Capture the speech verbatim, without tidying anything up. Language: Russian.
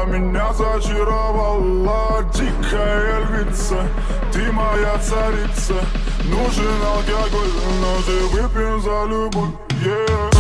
меня зачаровала дикая львица. Ты моя царица. Нужен алкоголь, но же выпьем за любовь, yeah.